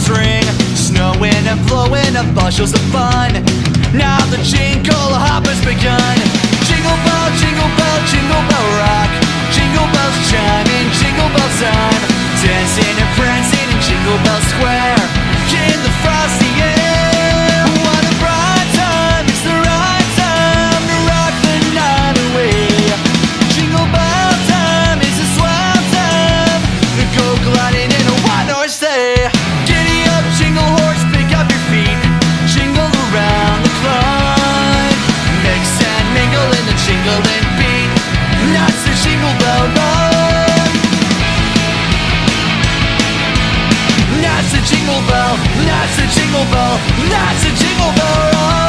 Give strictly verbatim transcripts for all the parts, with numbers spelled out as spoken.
bells ring, snowing and blowing up bushels of fun. Now the jingle hop has begun. Jingle bell, jingle bell, jingle bell rock. Jingle bells chiming, jingle bell time. Dancing and prancing in Jingle Bell Square in the frosty air. What a bright time, it's the right time to rock the night away. Jingle bell time is a swell time to go gliding in a white horse sleigh. Giddy up, jingle horse, pick up your feet. Jingle around the clock. Mix and mingle in the jingling beat. That's the Jingle Bell Rock. That's the Jingle Bell, that's the Jingle Bell, that's the Jingle Bell Rock.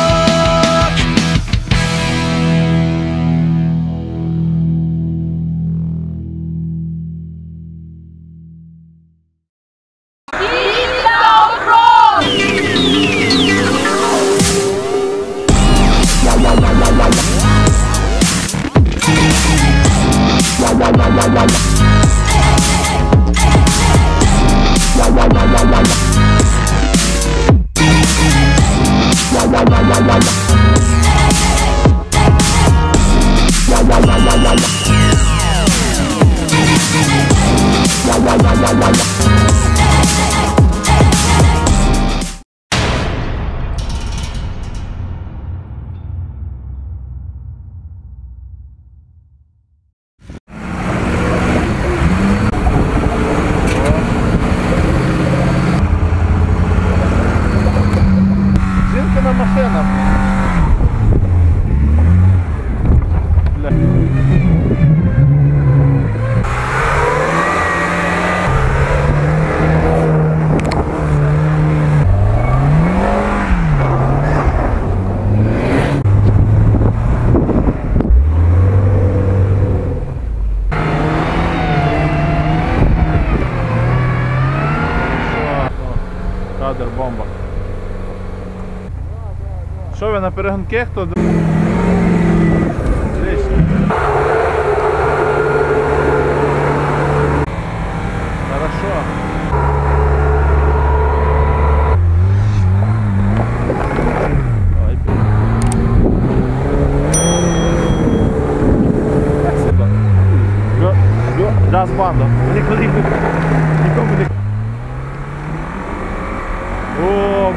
Бомба. Що ви на перегонки? Хто? Хорошо. Да, з бандом. Ніколи нікому не... О,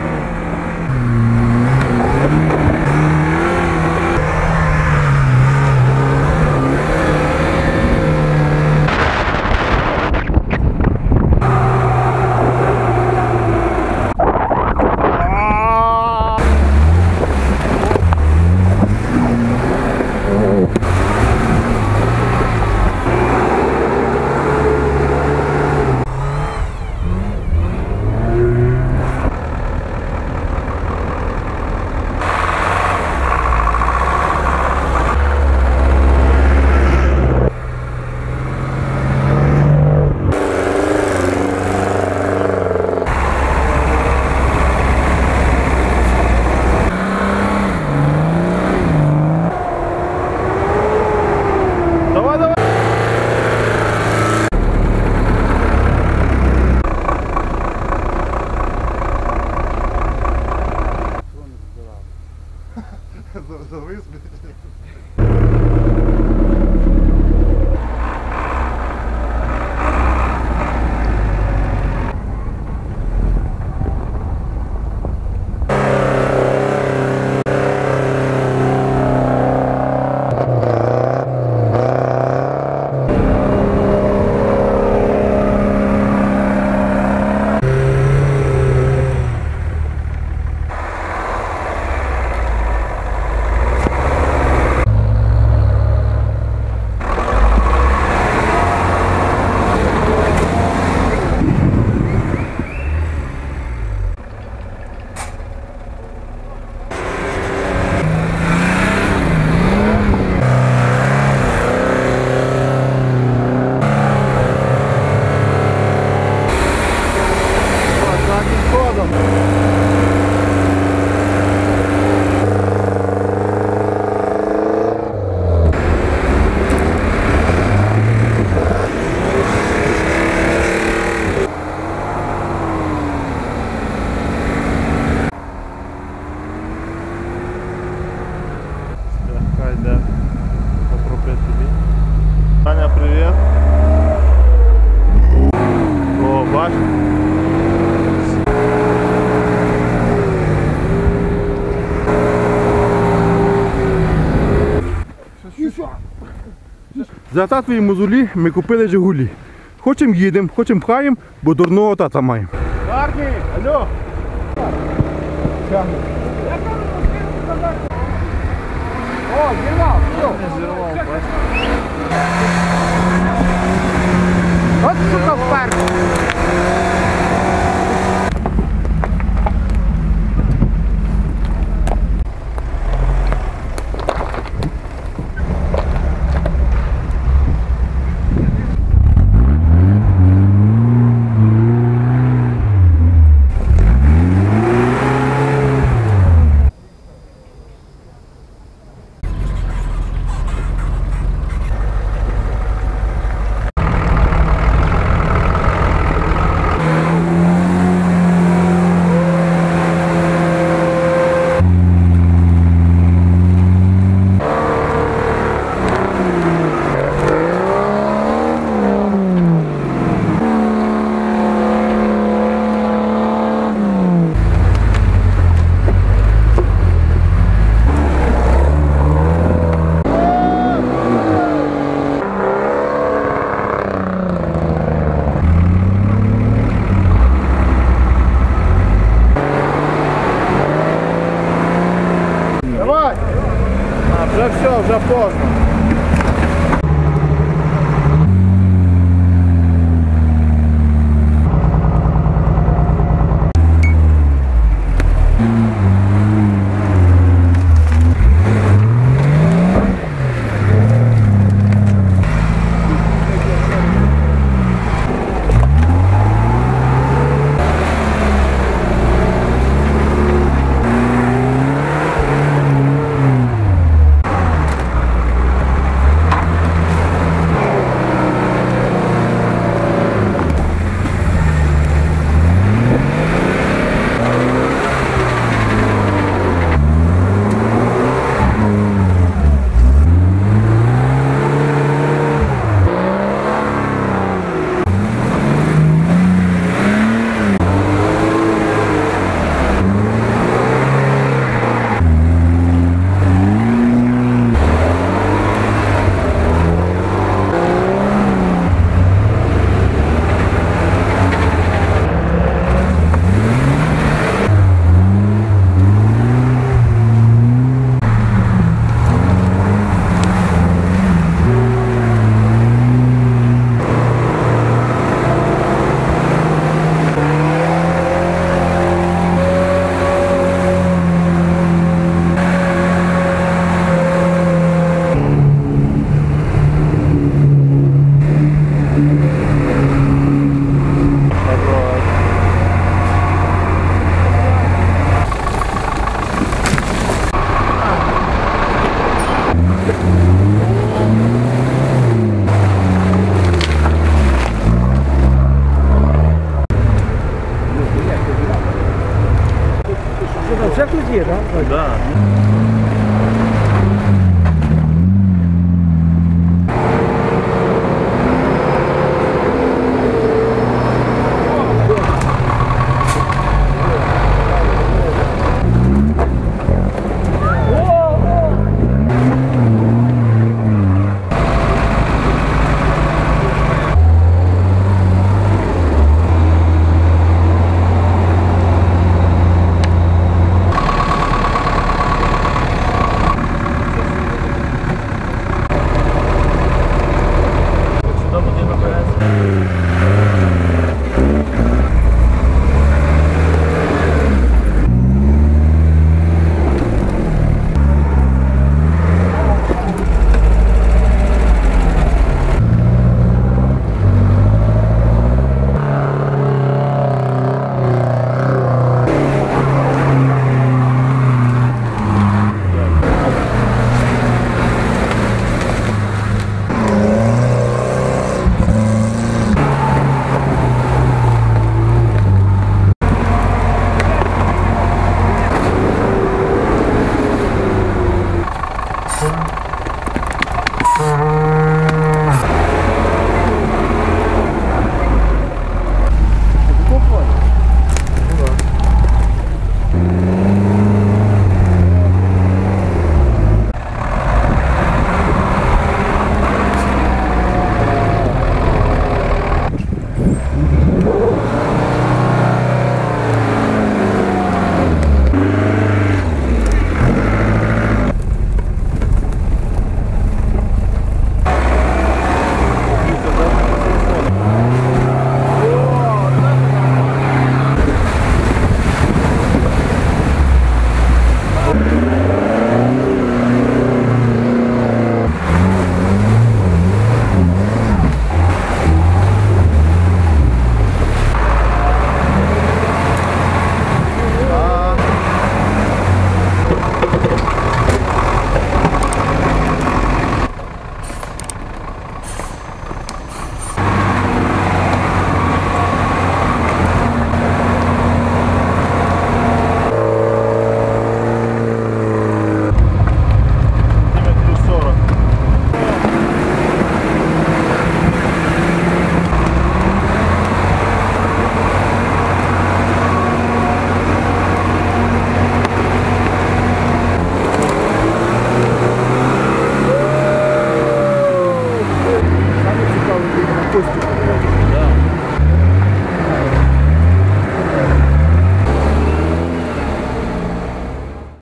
день. Попробуй тобі. Таня, привіт. О, бач. За татові мозолі ми купили Жигулі. Хочем їдемо, хочем пхаємо, бо дурного тата маємо. Марні, алло. О, зірвав, все. Не зірвав, бач. От сука впер. Давай! А, вже все, вже поздно. Все тут є, так? Да.